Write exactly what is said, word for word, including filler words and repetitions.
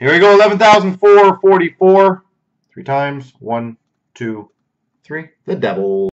Here we go, eleven thousand four hundred forty-four. Three times. One, two, three. The Devil.